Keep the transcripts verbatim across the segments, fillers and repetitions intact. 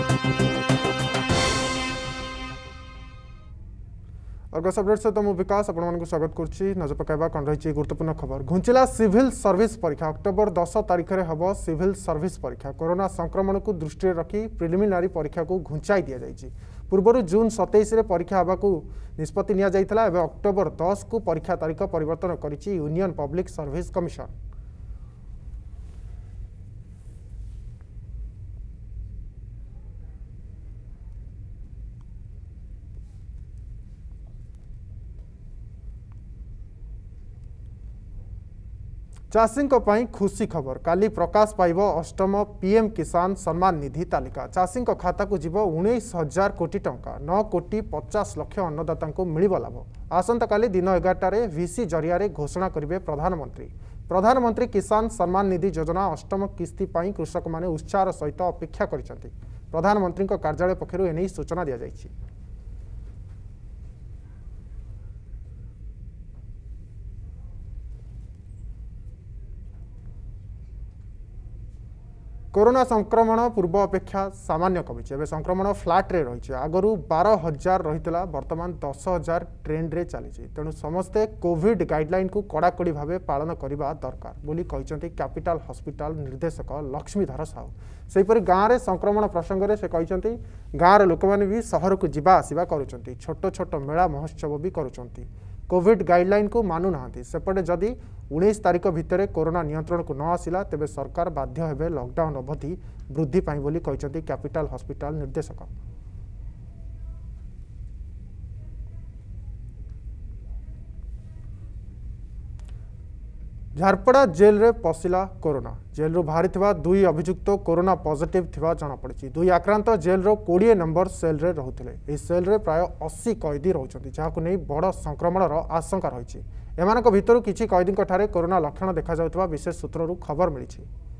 Argus update सहित मु विकास आपण स्वागत करुच्ची। नजर पकाइबा कौन रही गुरुत्वपूर्ण खबर। घुंचिला सिविल सर्विस परीक्षा अक्टोबर दस तारिख में हम सिविल सर्विस परीक्षा। कोरोना संक्रमण को दृष्टि रखी प्रिलिमिनारी परीक्षा को घुंचाई दि जाइए। पूर्व जून सतैश परीक्षा हाँ निष्पत्ति निया अक्टोबर दस को परीक्षा तारीख परिवर्तन करिछि यूनियन पब्लिक सर्विस कमिशन। चाषी खुशी खबर। काली प्रकाश पाइब अष्टम पीएम किसान सम्मान निधि तालिका। चाषी खाता को जीव उन्नीस हजार कोटी टंका। नौ कोटी पचास लक्ष अन्नदाता को मिल लाभ। आसंता काली दिन एगारटारे वीसी जरिया घोषणा करेंगे प्रधानमंत्री। प्रधानमंत्री किसान सम्मान निधि योजना अष्टम किस्ती पाई कृषक माने उत्साह सहित अपेक्षा करिसेंति। प्रधानमंत्री कार्यालय पक्षरु एने सूचना दिया जायछि। कोरोना संक्रमण पूर्व अपेक्षा सामान्य कमी। एवं संक्रमण फ्लाट रे रही। आगु बारह हजार रही बर्तमान दस हजार ट्रेंड रे चली। तेणु समस्ते कोविड गाइडलाइन को कड़ाकड़ी भाव पालन करने दरकार बोली कहते कैपिटल हॉस्पिटल निर्देशक लक्ष्मीधर साहू। सेहीपरि गाँव में संक्रमण प्रसंग में से कहते गाँव लोक मैंने भी सहर को जीवा आसवा करुँच। छोट छोट मेला महोत्सव भी करुँच। कोविड गाइडलाइन को मानु ना सेपटे जदि उन्नीस तारीख भितर कोरोना नियंत्रण को न आसिला तेबे सरकार बाध्य हेबे लॉकडाउन अवधि वृद्धि पाई बोली कहते कैपिटल हॉस्पिटल निर्देशक। झारपड़ा जेल रे पशिला कोरोना। जेल रू बाहरी दुई अभियुक्त कोरोना पॉजिटिव थिबा जଣା पड़िछि। दुई आक्रांत जेल रो बीस नंबर सेल रे रहुथिले। एही सेल रे प्राय अस्सी कैदी रहउछन्ति जाहाकु नै बड़ संक्रमणर आशंका रहिछि। एमानक भितरु किछि कैदीक ठारे कोरोना लक्षण देखा जाउतबा विशेष सूत्ररू खबर मिलिछि।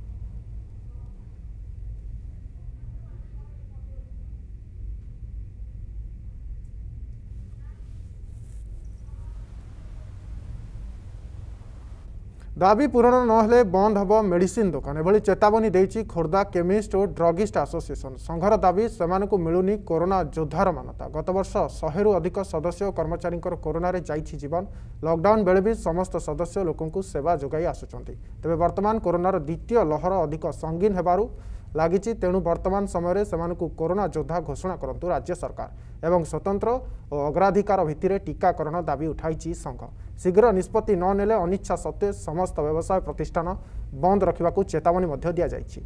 दाबी पूरण नहेले बंद हब मेडिसिन दुकान। एभली चेतावनी देइछि खोर्धा केमिस्ट और ड्रगिस्ट एसोसिएशन। संघर दाबी सेमानकु मिलुनी कोरोना योद्धार मानता। गत वर्ष शहेरु अधिक सदस्य और कर्मचारी कोरोना रे जाइछि जीवन। लॉकडाउन बेले भी समस्त सदस्य लोकंकु सेवा जोगाई आसुचंती। तेबे वर्तमान कोरोनार द्वितीय लहर अधिक संगीन हेबारु लागिछि। तेणु वर्तमान समय सेमानकु कोरोना योद्धा घोषणा करंतु राज्य सरकार एवं स्वतंत्र और अग्राधिकार भित्तिरे टीकाकरण दाबी उठाइछि संघ। शीघ्र निष्पत्ति न नेले अनिच्छा सत्वे समस्त व्यवसाय प्रतिष्ठान बंद रखिबाकू चेतावनी मध्य दिया जाइछि।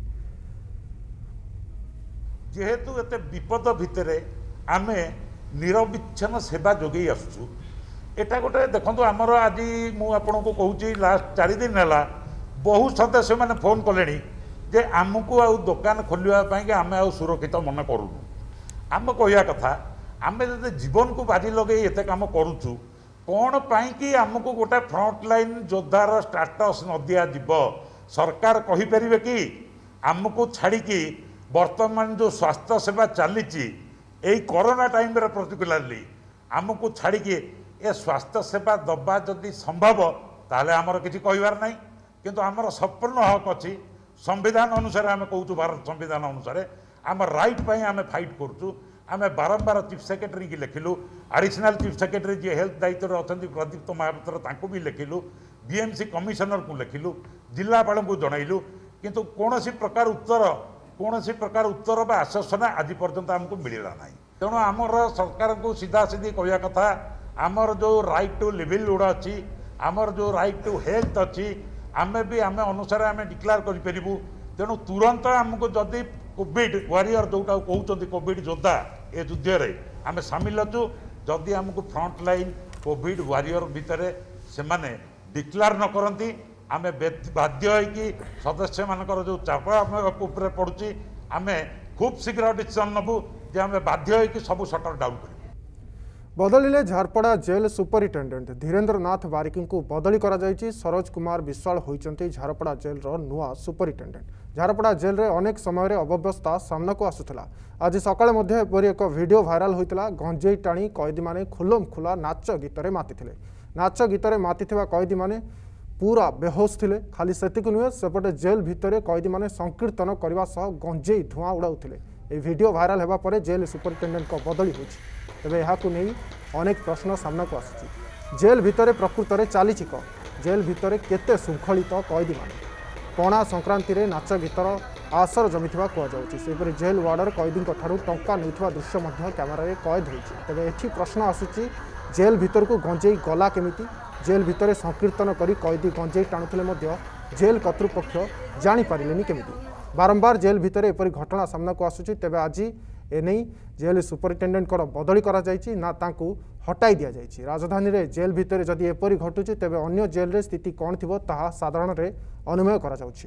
जेहेतु एते विपद भितरे आमे निरविच्छन सेवा जोगई आसुछु। एटा गोटे देखंतु हमर आज मु आपन को कहूची लास्ट चार दिन हैला बहु सदस्य माने फोन कलेनी जे आमको आउ दुकान खोलिया पाई के आमे आउ सुरक्षित मन करूनु। आम कहया कथा आमे जदि जीवन को बाजी लगे एते काम करूछु कौन पाई कि आमको गोटे फ्रंट लाइन योद्धार स्टाटस न दिया जीव। सरकार कहि परिबे कि आमको छाड़ी कि वर्तमान जो स्वास्थ्य सेवा चली एई कोरोना टाइम रे पर्टिकुलरली आमको छाड़ी कि ए स्वास्थ्य सेवा दबा जदि संभव ताले आमर किछि कहिवार नाही। किंतु आमर संपूर्ण हक अछि संविधान अनुसार आम कहूँ भारत संविधान अनुसार आम राइट पाई आम फाइट करूँ। आम बारंबार चीफ सेक्रेटरी की लिखिलु। एडिशनल चीफ सेक्रेटरी जी हेल्थ दायित्व अच्छा प्रदीप्त महापात्र तांको भी लिखिलु। बीएमसी कमिशनर को लिखिलु। जिलापाल को जनइलु। किंतु कौनसी प्रकार उत्तर कौनसी प्रकार उत्तर बा आश्वासन आज पर्यंत आमको मिलला ना। तेणु आमर सरकार को सीधा सीधी कहया कथा आमर जो राइट टू लिवलीहुड अच्छी आमर जो राइट टू हेल्थ अच्छी आमे भी आमे अनुसार आमे डिक्लेयर करि परिबु। तेणु तुरंत आमको जदि कोविड वारियर जोटा कहते कोविड योद्धा ए युद्ध रे आमे सामिल अच्छु। जदि आमको फ्रंट लाइन कोविड वारियर भितर से माने डिक्लेयर न करती आमे बाध्य है कि सदस्य मानकर जो चाप ऊपर पड़ुची आमे खूब शीघ्र डिसीजन नबु जे आमे बाध्य है कि सब शटर डाउन करिबु। बदलिले झारपड़ा जेल सुपरिटेडेंट धीरेन्द्र नाथ बारिकी को बदली करा जायछि। सरोज कुमार विश्वाल होइचंती झारपड़ा जेल रो नुआ सुपरिटेडेंट। झारपड़ा जेल रे अनेक समय अव्यवस्था सामना को आसुथला। आज सकाळे मध्ये एपरि एक वीडियो भाइराल होइतला। गंजेई टाणी कैदी माने खुलम खुला नाच गीतरे मातिथिले। नाच गीतरे मातिथिबा कैदी माने पूरा बेहोश थिले। खाली सेतिक नुहे सेपटे जेल भितरे कैदी माने संकीर्तन करबा सह गंजेई धुआं उड़ाउथिले। ये वीडियो भाइराल होगा पर जेल सुपरिटेडेंट बदली हो तेज यह अनेक प्रश्न सामना को आसूँ जेल भितर प्रकृत में चली कौन जेल भितर केते शृंखलित कैदी मान पणा संक्रांति रे नाच गीतर आसर जमीथिबा कहुযাଉଛି सेपरि जेल वार्डर कैदी टंका नहीं दृश्य क्यामेरा कैद होती तेज ये प्रश्न आसूँ जेल भितर को गंजेई गला केमिति जेल भितर संकीर्तन करी कैदी गंजेई टाणुले जेल कर्तृपक्ष जापारे केमिति बारंबार जेल भितर एपरी घटना सामना को आसूँ तेज आज एने जेल सुपरिटेडेंट बदली करा जायछि ना तांकु हटाई दिया जायछि राजधानी रे जेल भितर जदि एपरी घटुछि तेबे अन्य जेल रे स्थिति कौन थिबो ताहा साधारण रे अनुमेय करा जाउछि।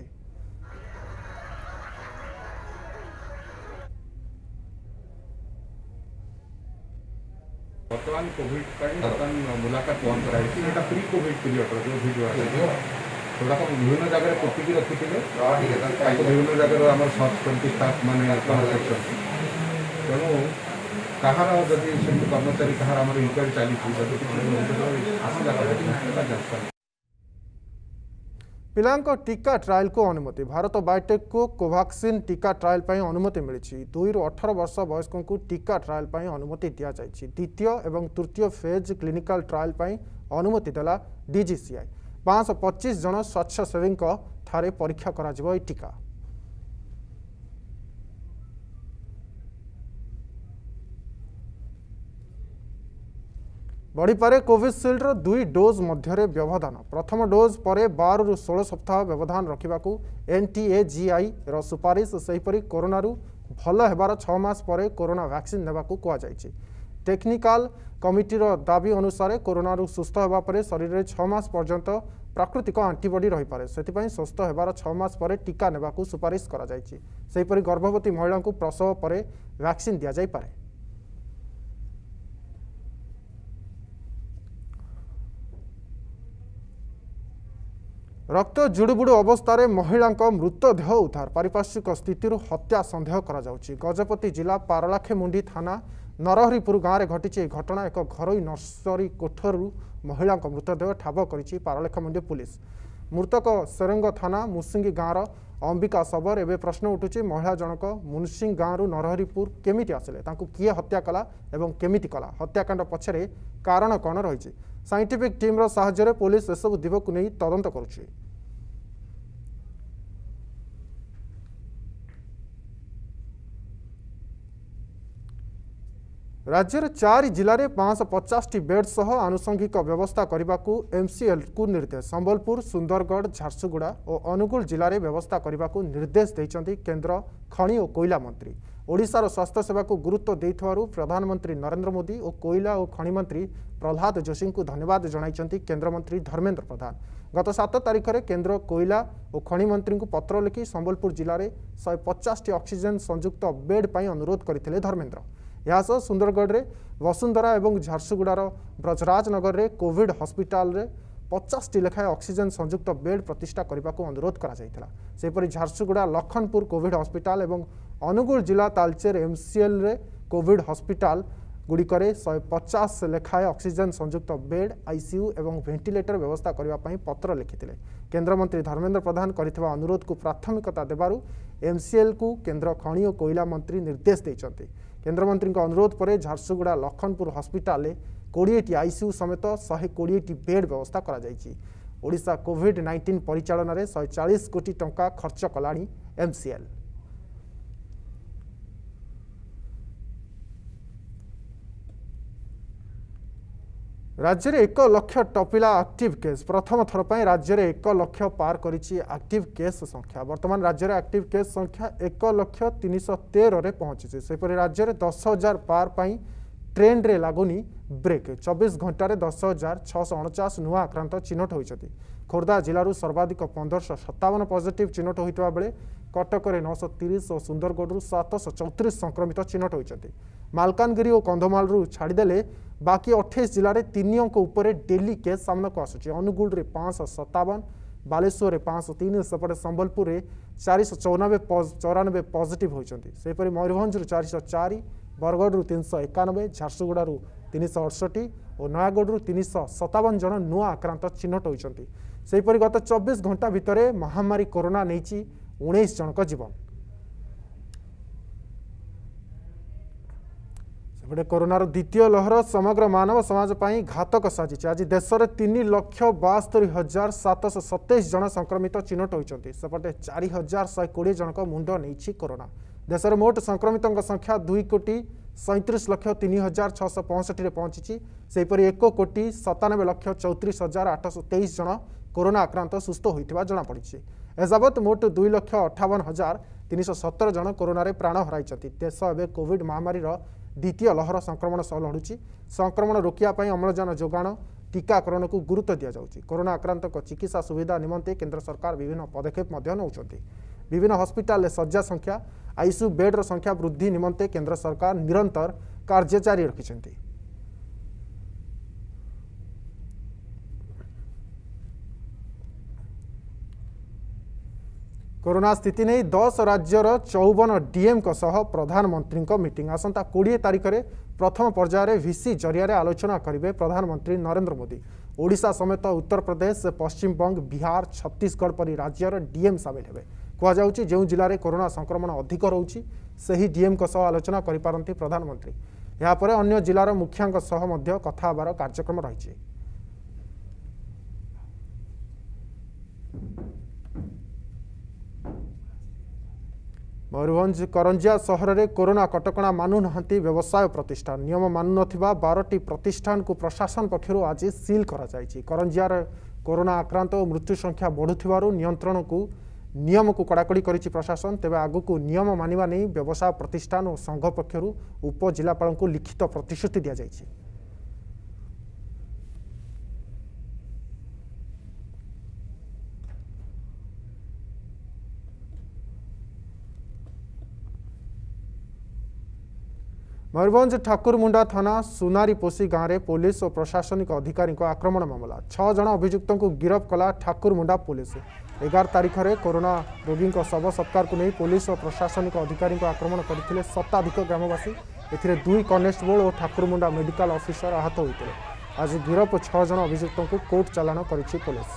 वर्तमान कोविड बर्तमान मुलाकात बंद कराई एटा प्री कोविड पीरियड जो वीडियो थोड़ा विभिन्न जगह पोटिकी रखी विभिन्न जगह आम सर्च करती स्टाफ मैंने तेणु कहार जदि कर्मचारी कहार आम इनक्वारी चली आसला पिलांको टीका ट्रायल को अनुमति भारत बायोटेक को कोवाक्सिन टीका ट्रायल पर अनुमति मिली दुई रु अठारह वर्ष वयस्कों को टीका ट्रायल पर अनुमति दि जाएगी द्वितीय और तृतीय फेज क्लिनिकल ट्रायल पर अनुमति देला डीजीसीआई पाँच सौ पच्चीस जन स्वच्छसेवी ठारे परीक्षा करा टीका बढ़ीपे कोविशील्ड दुई डोज मध्य व्यवधान प्रथम डोज पर बार रु षोल सप्ताह व्यवधान रखा एनटीएजीआई रो सुपारिश सेहीपरि कोरोना भल होबार छह मास पर कोरोना वैक्सीन नेबाकू कहुଯାଇଛି टेक्निकाल कमिटीर दाबी अनुसार कोरोना सुस्थ होगा पर शरीर में छह मास पर्यंत प्राकृतिक आंटीबॉडी रही पारे से स्वस्थ होबार छह मास पर टीका नेबाकू सुपारिश करा जायछि सेहीपरि गर्भवती महिला को प्रसव पर वैक्सीन दिया जाय पारे। रक्त जुड़ुबुड़ु अवस्था महिला मृतदेह उद्धार पारिपार्श्विक स्थिति हत्या सन्देह करा जाउछि गजपति जिला पारलाखेमुंडी थाना नरहरिपुर गाँव में घटी घटना एक घरोई नर्सरी कोठरू महिला मृतदेह ठाब करिछि पारलाखेमुंडी पुलिस मृतक सेरंग थाना मुसिंगी गाँव अंबिका सबर एवं प्रश्न उठुछि महिला जनक मुनसिंग गाँव नरहरिपुर केमिति आसिले तांकु किए हत्या कला एवं केमिति कला हत्याकांड पछरे कारण कौन रही साइंटिफिक टीम साहाय्य पुलिस एसबू दिग को नहीं तदंत करुछि। राज्यर चार जिले में पाँच सौ पचास टी बेड सह आनुषंगिक व्यवस्था करने को एमसीएल को निर्देश संबलपुर सुंदरगढ़ झारसुगुड़ा और अनुगुल जिले में व्यवस्था करने को निर्देश देइछन्ति केंद्र खनि और कोयला मंत्री ओडिशार स्वास्थ्य सेवा को गुरुत्व देइथवारु प्रधानमंत्री नरेंद्र मोदी और कोयला और खनि मंत्री प्रह्लाद जोशी को धन्यवाद जणाइछन्ति केंद्र मंत्री धर्मेंद्र प्रधान गत सात तारिख में केंद्र कोयला और खनि मंत्री को पत्र लिखि संबलपुर जिले में शहे पचास टी ऑक्सीजन संयुक्त बेड पर अनुरोध करथिले धर्मेंद्र यासह सुंदरगढ़ में वसुंधरा और झारसुगुड़ार ब्रजराज नगर में कोविड हॉस्पिटल रे पचास टी लेखाएं ऑक्सीजन संयुक्त बेड प्रतिष्ठा करने को अनुरोध कर झारसुगुड़ा लखनपुर कोविड हॉस्पिटल और अनुगुल जिला तालचेर एमसीएल रे कोविड हॉस्पिटल गुड़िकरे शहे पचास लेखाएं ऑक्सीजन संयुक्त बेड आईसीयू और वेंटिलेटर व्यवस्था करने पत्र लिखिते केंद्र मंत्री धर्मेंद्र प्रधान करथिबा अनुरोध को प्राथमिकता देबारु एमसीएल को केंद्र खनि और कोयला मंत्री निर्देश देइछन्ति केंद्र मंत्री अनुरोध पर झारसुगुड़ा लखनपुर हॉस्पिटल कोड़े टी आईसीयू समेत शहे कोड़े टी बेड व्यवस्था करा जायछि ओडिशा कोविड नाइंटीन परिचालन में शहे चालीस कोटी टंका खर्च कलानी एमसीएल। राज्य में एक लक्ष टपिला एक्टिव केस प्रथम थर पर राज्य में एक लक्ष पार करिछि एक्टिव केस संख्या वर्तमान राज्य में एक्टिव केस संख्या एक लक्ष तीन सौ तेरह पहुंची सेपरि राज्य में दस हजार पार पाई ट्रेंड रे लागुनी ब्रेक चौबीस घंटे दस हजार छःश अणचाश नुआ आक्रांत चिन्हट होती खोर्धा जिलूर सर्वाधिक पंदरश सत्तावन पॉजिटिव चिन्हट होता बेले कटक में नौश तीस और सुंदरगढ़ सातश चौतीस संक्रमित चिन्हट होती मालकानगिरी और कंधमाल छाड़देले बाकी अठाईस जिले में तीन अंक उपर डेली केस सामना को आसूँ अनुगुल में पाँच सतावन बालेश्वर में पाँच तीन सेपटे संबलपुर में चार चौरानबे चौरानबे पॉजिटिव होती मयूरभंज चार चार बरगढ़ तीन सौ एकानबे झारसुगुड़ा तीन सौ अड़सठी और नयागढ़ तीन सौ सतावन जन नुआ आक्रांत चिन्हट होती सेहीपरि गत चौबीस घंटा भितर महामारी कोरोना नहीं उन्नीस जनक जीवन। सेपटे कोरोनार द्वितीय लहर समग्र मानव समाज पर घातक साजिश। आज देश में तीन लक्ष बास्तरी हजार सातश सतैश जन संक्रमित चिन्हट होती। सेपटे चार हजार शहे कोड़े जन मुंड नहीं कोरोना। देश में मोट संक्रमितों संख्या दुई कोटी सैंतीस लक्ष तीन हजार छःश पैंसठी पहुंची। सेपरी एक कोटी सतानबे लक्ष चौतीस हजार आठश तेईस जन कोरोना आक्रांत सुस्थ होता जमापड़ी। एजावत मोट दुई लक्ष अठावन हजार तीन सौ सतर जन कोरोना प्राण हराई। देश एवं कोविड महामारी द्वितीय लहर संक्रमण सह लड़ुची। संक्रमण रोकने अम्लजान जोगाण टीकाकरण को गुरुत्व दि जाउची। कोरोना आक्रांत चिकित्सा सुविधा निमंते केंद्र सरकार विभिन्न पदक्षेप नौकरी। विभिन्न हस्पिटाल शज्या संख्या आईसीयू बेड्र संख्या वृद्धि निमंते केंद्र सरकार निरंतर कार्य जारी रखिछन्ति। कोरोना स्थिति नहीं दस राज्यर चौवन डीएम सह प्रधानमंत्री मीटिंग आसंता कोड़े तारीख में प्रथम पर्यायर भिसी जरिया आलोचना करेंगे प्रधानमंत्री नरेंद्र मोदी। ओडिशा समेत उत्तर प्रदेश पश्चिम बंग बिहार छत्तीसगढ़ परी राज्यर डीएम सामिल हेबे। कहुच्छी जो जिले में कोरोना संक्रमण अधिक रोची से डीएम सह आलोचना करिपारंती प्रधानमंत्री। यापर अन्य जिलार मुखिया सह मध्य कथा हेबार कार्यक्रम रही। मयूरभंज करंजिया सहर में कोरोना कटकणा मानु नाहांती व्यवसाय प्रतिष्ठान। नियम मानु नथिबा बारह प्रतिष्ठान को प्रशासन पक्षरु आज सील करा जायछि। करंजियार कोरोना आक्रांत और मृत्यु संख्या बढ़ुथिबारु नियंत्रण को नियम को कड़ाकड़ी करिछि प्रशासन। तेबे आगुकू नियम मानिबा नै व्यवसाय प्रतिष्ठान और संघ पक्षरु उपजिलापाल को लिखित प्रतिश्रुति दिया जायछि। मयूरभंज ठाकुरमुंडा थाना सुनारीपोसी गाँव में पुलिस और प्रशासनिक अधिकारी आक्रमण मामला। छह जन अभियुक्तों को गिरफ्त कला ठाकुरमुंडा पुलिस। एगार तारीख में कोरोना रोगी शव सत्कार को नहीं पुलिस और प्रशासनिक अधिकारी आक्रमण करते शताधिक ग्रामवासी। एथिरे दुई कनेस्टेबल और ठाकुरमुंडा मेडिकल ऑफिसर आहत होते। आज गिरफ छह जन अभियुक्तों को कोर्ट चालाण करिछि पुलिस।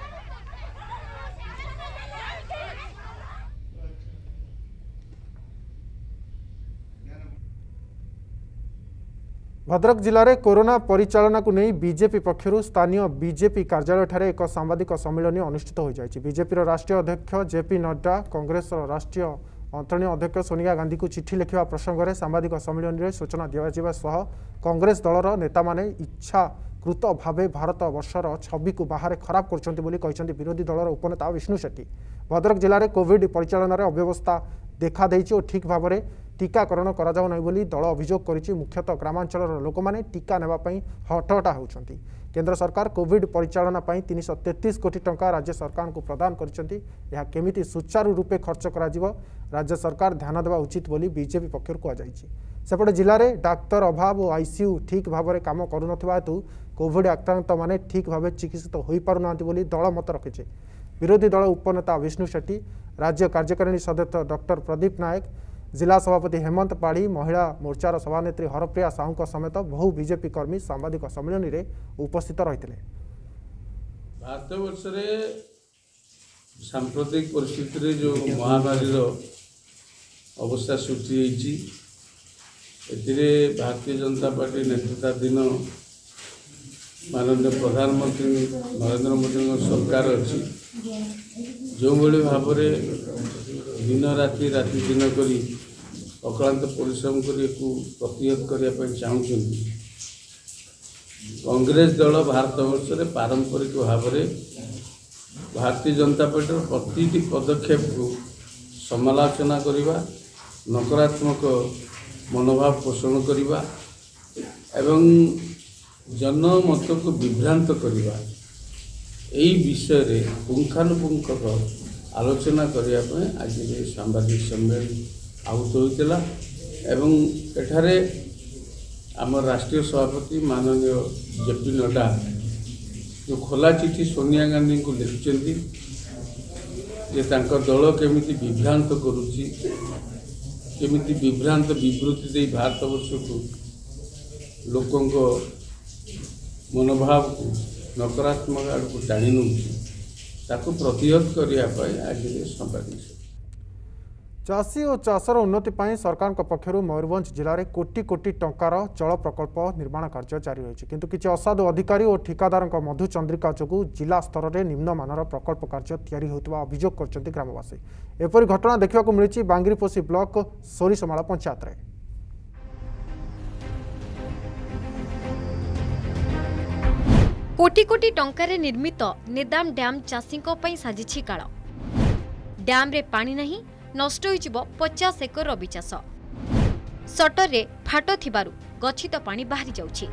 भद्रक जिले में कोरोना परिचालना को नहीं बीजेपी पक्षर स्थानीय बीजेपी कार्यालय ठारे एक सांबादिक सम्मेलन अनुष्ठित हो जाएगी। बीजेपी राष्ट्रीय अध्यक्ष जेपी नड्डा कांग्रेस राष्ट्रीय अंतरणीय अध्यक्ष सोनिया गांधी को चिठी लिखा प्रसंग में सांबादिक सम्मेलन में सूचना दिया सह कांग्रेस दलर नेता माने इच्छाकृत भाव भारत वर्षर छवि को बाहर खराब कर विरोधी दलर उपनेता विष्णु शेट्टी। भद्रक जिले में कोविड परिचालन अव्यवस्था देखा देइछि और ठीक भाव में टीकाकरण करा जाउ नै बोली दल अभियोग करिछि। मुख्यतः ग्रामांचल लोक माने टीका नेबा पई हटहटा होउछंती। केंद्र सरकार कोविड परिचालना पई तीन सौ तैंतीस कोटी टंका राज्य सरकार को प्रदान करिसेंती। यह केमिति सुचारू रूपे खर्च करा जिवो राज्य सरकार ध्यान देवा उचित बोली बीजेपी पक्षर कहा जायछि। सेपटे जिले में डाक्तर अभाव और आईसीयू ठीक भाव में काम करुनथिबा हेतु कोविड आक्रांत माने ठीक भाव चिकित्सित हो पारुनांती बोली दल मत रखिছে। विरोधी दल उपनेता विष्णु शेट्टी, राज्य कार्यकारिणी सदस्य डॉक्टर प्रदीप नायक, जिला सभापति हेमंत पाढ़ी, महिला मोर्चार सभानेत्री हरप्रिया साहू समेत बहु बीजेपी कर्मी सांबादिक सम्मेलन में उपस्थित रही। भारत वर्ष सांप्रतिक परिस्थिति जो महामारी अवस्था सृष्टि भारतीय जनता पार्टी नेतृत्वाधीन माननीय प्रधानमंत्री नरेंद्र मोदी सरकार अच्छी जो भाव में दिन राति राति दिन करी अक्लांत परिश्रम कर प्रतिहत करने चाहते। कांग्रेस दल भारत वर्ष में पारंपरिक भाव में भारतीय जनता पार्टी प्रति पदक्षेप को समालोचना करने नकारात्मक मनोभाव पोषण करने एवं जनमत को विभ्रांत करने यही विषय रे पुंखानुपुंख आलोचना करने आज सांबादिक सम्मेलन आहूत होता एवं एठारे आम राष्ट्रीय सभापति माननीय जेपी नड्डा जो खोला चिठी सोनिया गांधी को लिखिं जे दल केमिति विभ्रांत करुच्ची केमिति विभ्रांत विवृत्ति दे भारत वर्ष को लोकों को मनोभाव को नकारात्मक आड़ को टाणी नौ ताको प्रतिहत करने आज संपादित। चाषी और चाषर उन्नति पर सरकार पक्षर मयूरभंज जिले में कोटी कोटी टंकार जल प्रकल्प निर्माण कार्य जारी रही किंतु किसी असाधु अधिकारी और ठिकादार मधु चंद्रिका जो जिला स्तर में निम्नमानर प्रकल्प कार्य तैयारी होता अभियोग कर ग्रामवासी। एपरी घटना देखा मिली बांगिरीपोषी ब्लॉक सोरीसमाला पंचायत में। कोटी कोटी टंकार निर्मित नेदाम डैम चाषी साजिछि काल। डैम रे पानी नहीं नष्ट हो पचास एकर रबी चाष। सटर रे फाट थिबारु गच्छित पानी बाहरी जाउछि।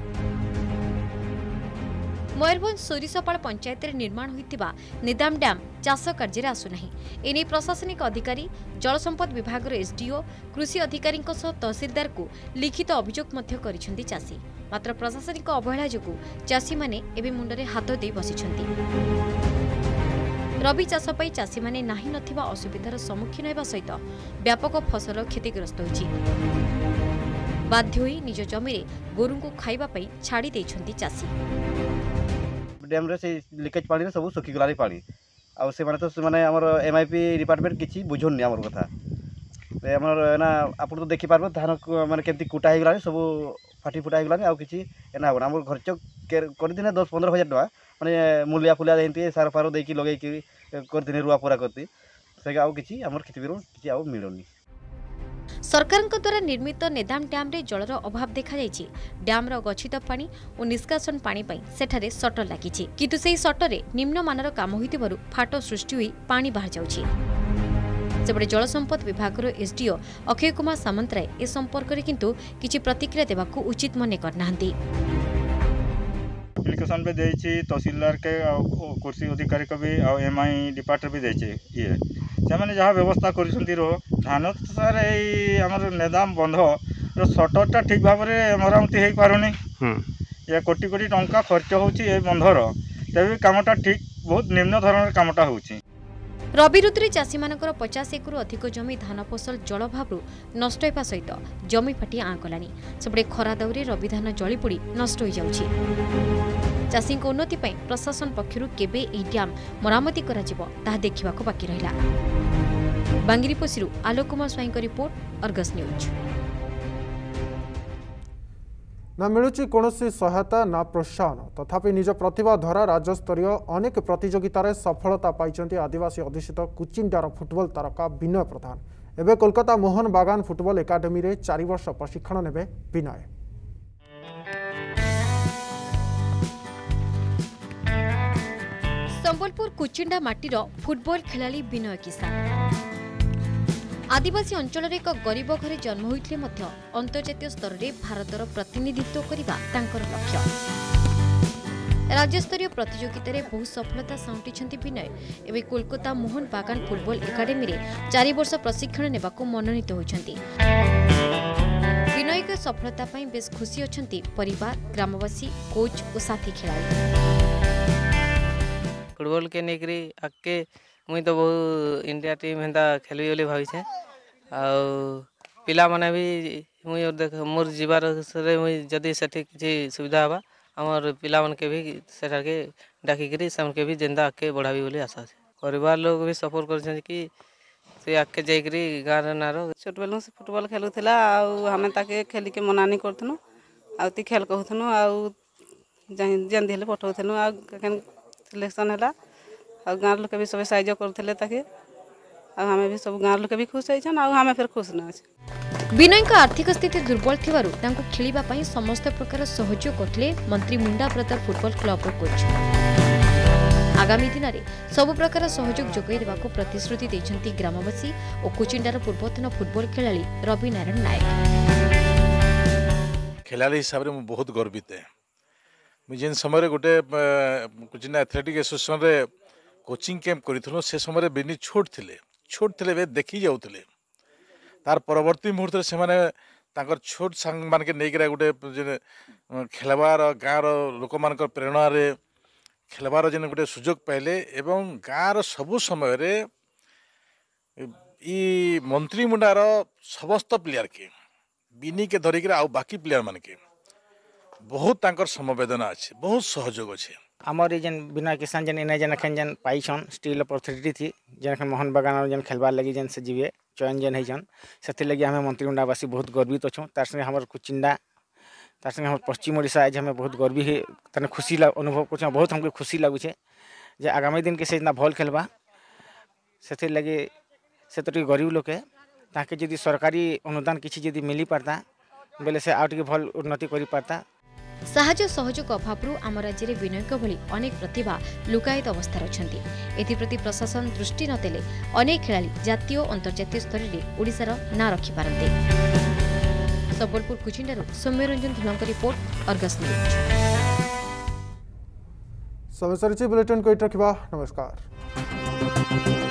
मयूरभंज सोरीसपाल पंचायत रे निर्माण होइतिबा निदाम डैम चाष कार्य आसुनाही। एने प्रशासनिक अधिकारी जल संपद विभाग एसडीओ कृषि अधिकारी तहसीलदार को लिखित अभियोग मध्य करिसेंती चाषी। मात्र प्रशासनिक अवहेला जोगु चाषी माने एबे मुंडरे हाथ दे बसिछंती। रबी चाष पाई चाषी माने नाही नथिबा असुविधार सम्मुखीन हेबा सहित व्यापक फसल क्षतिग्रस्त होइछि। बाध्य होई निज जमी रे गोरु को खाइबा पई छाड़ी देइछंती चाषी। डैम रे से लीकेज पानी रे सब सुखी गलानी पानी आ से माने तो से माने हमर एमआईपी डिपार्टमेंट किछि बुझोन हमर कथा ए हमर ना आपण तो देखि पारबो धान माने केमती कुटा हे गलानी सब फाटी फुटा हे गलानी आ किछि एना हमर हमर खर्च कर दिने दस पंद्रह हजार टका माने मूलिया फुलिया देंती सार फार देकी लगे कि कर दिने रुआ पूरा करती से आउ किछि हमर खेती बिरो किछि आउ मिलोनी। सरकार द्वारा निर्मित नेदाम डैम रे जलर अभाव देखा जाइछि। डैम रो गच्छित पानी और निष्कासन पानी पई सेठारे सटर लागिछि किंतु सेही सटर रे निम्न मानर काम होइतिबारु फाट सृष्टि होई पानी बाहर जाउछि। सेबडे जल संपद विभाग रो एसडीओ अक्षय कुमार सामंतराय ए संपर्क रे किंतु किछि प्रतिक्रिया देबाकू उचित मने करनाहंती। एप्लिकेशन भी देछि तहसीलदार के कृषि अधिकारी को भी और एमआई डिपार्टमेंट भी देछि ये से माने जहाँ व्यवस्था करिसंती रो धान सर ए हमर नेदाम बंध रो सटरटा ठीक भाव में मरामती हेई पारुनी या कोटी कोटी टंका खर्च होछि ए बंधर तेबे कामटा ठीक बहुत निम्न धरण कामटा होछि। रबी ऋतु में चाषी मानकर पचास एकरु अधिक जमी धान फसल जल भाव नष्ट होगा सहित जमी फाटी आँ कलानी। सेपटे खरा दाउरे रबी धान जली पोड़ी नष्ट हो जाउछि। चाषी उन्नति पाई प्रशासन पक्षरु केबे एही डैम मरामती करा जिवो ताहा देखिबाको बाकी रहिला। बांगिरीपोषीरु आलोक कुमार स्वाईं को रिपोर्ट अर्गस न्यूज। ना मिलूची कौनसी सहायता ना प्रोत्साहन तथापि निज प्रतिभा द्वारा राज्यस्तरीय अनेक प्रतियोगितार सफलता पाई आदिवासी अधिष्ठित कुचिंडार फुटबॉल तारका विनय प्रधान। एवं कोलकाता मोहन बागान फुटबॉल एकाडेमी रे चार वर्ष प्रशिक्षण नेबे विनय। संबलपुर कुचिंडा माटीर फुटबॉल खेलाड़ी विनय किसान आदिवासी अंचल एक गरीब घरे जन्म होइथिले मध्य अंतर्जातीय स्तर में भारतर प्रतिनिधित्व करबा तांकर लक्ष्य। राज्यस्तरीय प्रतियोगिता रे बहु सफलता साउंटिछंती विनय। एवं कोलकाता मोहन बागान फुटबॉल एकाडेमी रे चार वर्ष प्रशिक्षण नेबाकू मनोनीत होइछंती। विनय के सफलता पाई बेस खुशी अछंती परिवार, ग्रामवासी, कोच और साथी खिलाड़ी। फुटबॉल के नेकरी आके मुई तो बहुत इंडिया टीम हेन्ता खेलबी बोली भाविछे आउ पिला माने भी मुई देख मोर जीवार से मुई जदी सेठी किछि सुविधा हबा हमर पिला मन के भी सेठा के डाकी करी सम के भी जिंदा आके बढ़ाबी बोली आशा छे। परिवार लोग भी सपोर्ट करछन कि से आके जाई करी गार नारो छोट बेलू से फुटबॉल खेलुथिला आउ हमें ताके खेली के मनानी करथनु आउ ती खेल कहथनु आउ जन दिले पठौथनु आउ कखन सिलेक्शन हला आ गाँव लोक भी सब साइज करते ताकि हमें भी सब गाँव लोक भी खुश होइछन आ हमें फिर खुश न अछि। विनय का आर्थिक स्थिति दुर्बल थिबारु तांको खेलिबा पई समस्त प्रकार सहयोग करथिले मंत्री मुंडा ब्रदर फुटबॉल क्लब रो कोच। आगामी दिन में सब प्रकार सहयोग जोगाई देबाको प्रतिश्रुति दैछंती ग्रामवासी और कुचिंडार पूर्वतन फुटबॉल खेलाड़ी रवि नारायण नायक। खेलाड़ी हिसाब से बहुत गर्वित है। मुझे जिन समय गोटे कुचिंडा एथलेटिक एसोसिएशन रे कोचिंग कैंप करूँ से समय बिनी छोट थिले छोट थिले देखी जाऊले तार परवर्ती मुहूर्त से माने छोट सांग मान के नहीं गोटे खेलबार गाँव लोक मान प्रेरणा रे खेलबार जेन गोटे सुजोग पाइले एवं गाँव सबु समय रे ई मंत्री मुंडार समस्त प्लेयर के बिनी के धरिक आउ बाकी प्लेयर मान के बहुत तांकर समवेदना अच्छे बहुत सहयोग अच्छे। आमर जेन विनय किसान जेन एने जेन एखन जेन पाइछन स्टील अथॉरिटी थी जेन मोहन बागान जेन खेलबार लगी जेन से जीवे चयन जेन होन से लगे आम मंत्रीगुंडावासी बहुत गर्वित अच्छुँ तार संगे हमार कुचिंडा तार संगे हमार पश्चिम ओडिशा आज हमें बहुत गर्वी है तने खुशी अनुभव कर बहुत हमको खुशी लगुचे जे आगामी दिन के से भल खेलबा से लगे से तो गरीब लोग ताके जदि सरकारी अनुदान किसी जदि मिली पारता बेले से आउट के भल उन्नति करि पारता। साहाय्य सहयोग अभाव आम राज्य में विनयक भली अनेक प्रतिभा लुकायित अवस्था अछंती एथिप्रति प्रशासन दृष्टि नदेले अनेक खेलाड़ी जातीय और अंतर्जातीय स्तर में ओडिशार ना रखि पारते। सबलपुर कुचिंडारू Soumyaranjan Dhulank report Argus news. समय सरिछि बुलेटिन को रखा नमस्कार।